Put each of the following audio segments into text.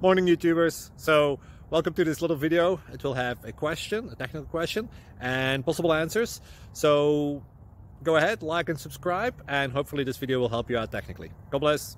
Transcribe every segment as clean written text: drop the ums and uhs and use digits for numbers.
Morning YouTubers. So welcome to this little video. It will have a question, a technical question, and possible answers. So go ahead, like and subscribe, and hopefully this video will help you out technically. God bless.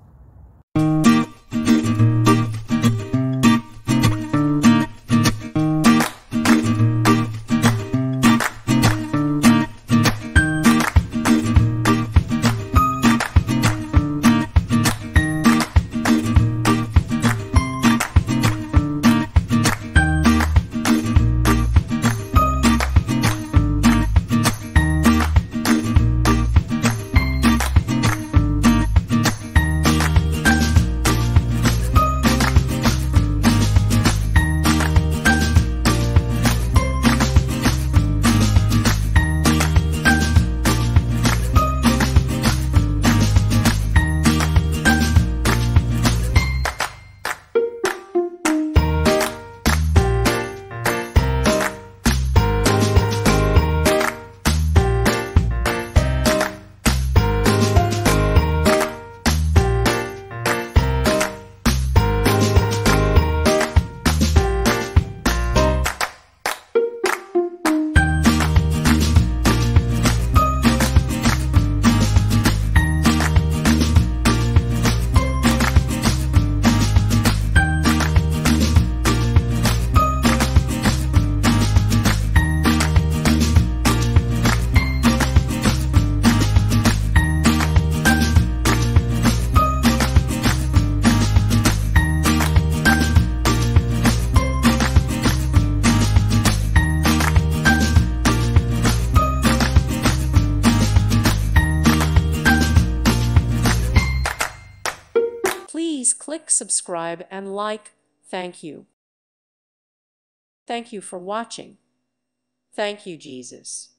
Please click subscribe and like. Thank you. Thank you for watching. Thank you, Jesus.